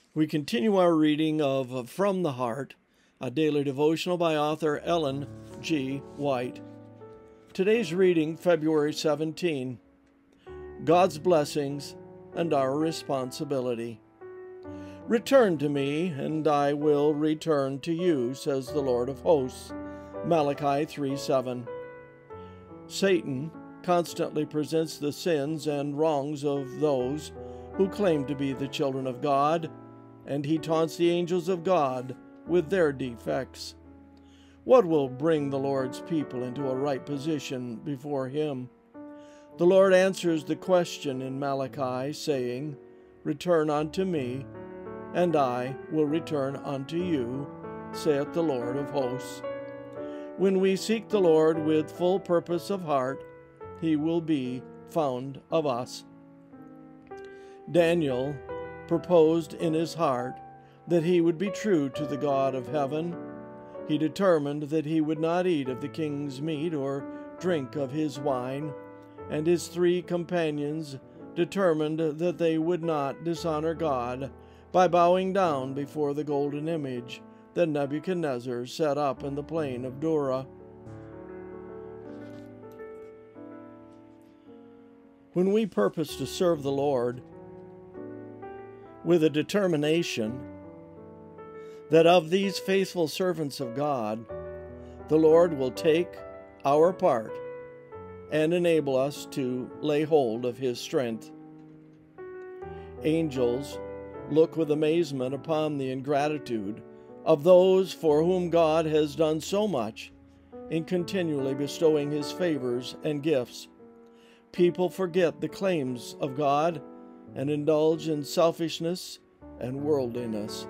We continue our reading of From the Heart, a daily devotional by author Ellen G. White. Today's reading, February 17, God's Blessings and Our Responsibility. Return to me, and I will return to you, says the Lord of hosts. Malachi 3:7. Satan constantly presents the sins and wrongs of those who claim to be the children of God, and he taunts the angels of God with their defects. What will bring the Lord's people into a right position before him? The Lord answers the question in Malachi, saying, "Return unto me, and I will return unto you, saith the Lord of hosts." When we seek the Lord with full purpose of heart, he will be found of us. Daniel proposed in his heart that he would be true to the God of heaven. He determined that he would not eat of the king's meat or drink of his wine, and his 3 companions determined that they would not dishonor God by bowing down before the golden image that Nebuchadnezzar set up in the plain of Dura. When we purpose to serve the Lord with a determination that of these faithful servants of God, the Lord will take our part and enable us to lay hold of his strength. Angels look with amazement upon the ingratitude of those for whom God has done so much in continually bestowing his favors and gifts. People forget the claims of God and indulge in selfishness and worldliness.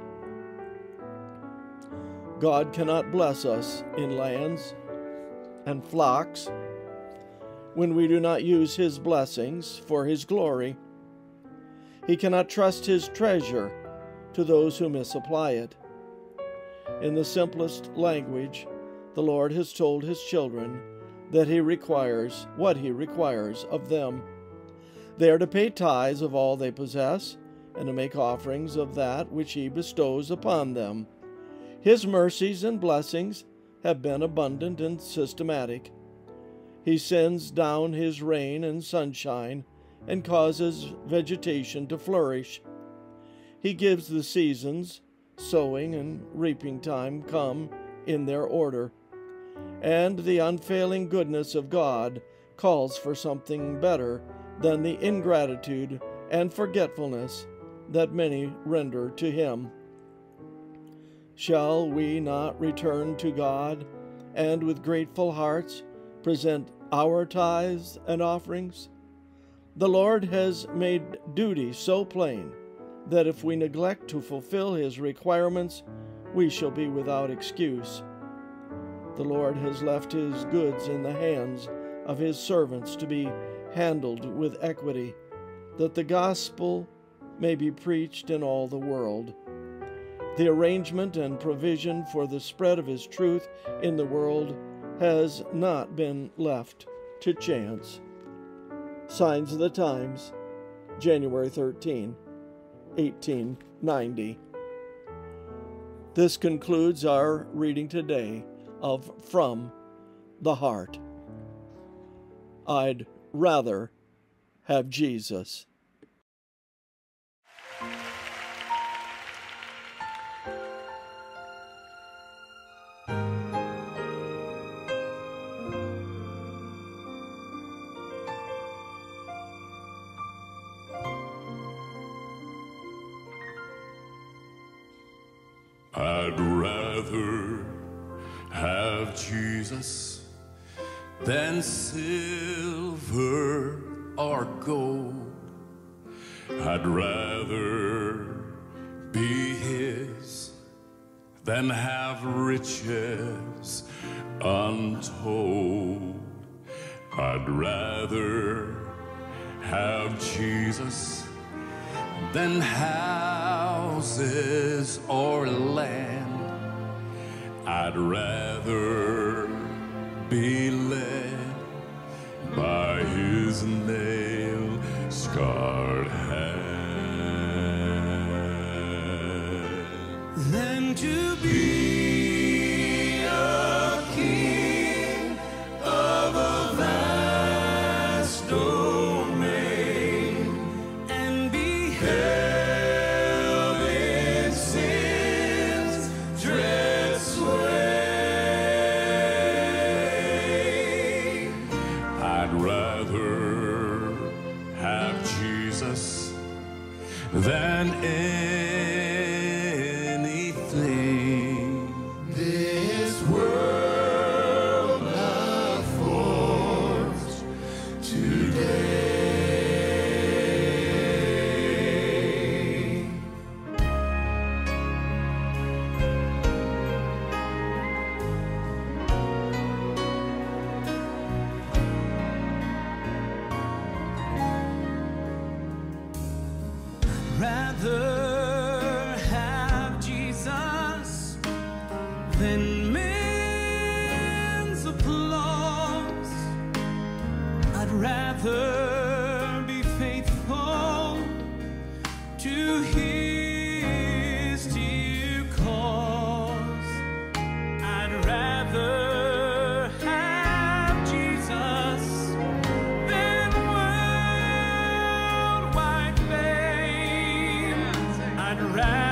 God cannot bless us in lands and flocks when we do not use his blessings for his glory. He cannot trust his treasure to those who misapply it. In the simplest language, the Lord has told his children that he requires what he requires of them. They are to pay tithes of all they possess, and to make offerings of that which he bestows upon them. His mercies and blessings have been abundant and systematic. He sends down his rain and sunshine and causes vegetation to flourish. He gives the seasons, sowing and reaping time come in their order. And the unfailing goodness of God calls for something better than the ingratitude and forgetfulness that many render to him. Shall we not return to God and with grateful hearts present our tithes and offerings? The Lord has made duty so plain that if we neglect to fulfill his requirements, we shall be without excuse. The Lord has left his goods in the hands of his servants to be handled with equity, that the gospel may be preached in all the world. The arrangement and provision for the spread of his truth in the world has not been left to chance. Signs of the Times, January 13, 1890. This concludes our reading today of From the Heart. I'd rather have Jesus. I'd rather have Jesus than silver or gold. I'd rather be his than have riches untold. I'd rather have Jesus than houses or land. I'd rather be led by his nail-scarred hand. than to be a king of a vast domain and be held in sin's dread sway. I'd rather have Jesus than anything This world affords today. Rather have Jesus than men's applause. I'd rather be faithful to his dear cause. I'd rather have Jesus than worldwide fame. I'd rather